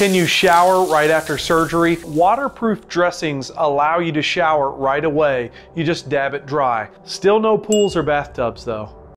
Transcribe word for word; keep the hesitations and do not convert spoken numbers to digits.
Can you shower right after surgery? Waterproof dressings allow you to shower right away. You just dab it dry. Still no pools or bathtubs though.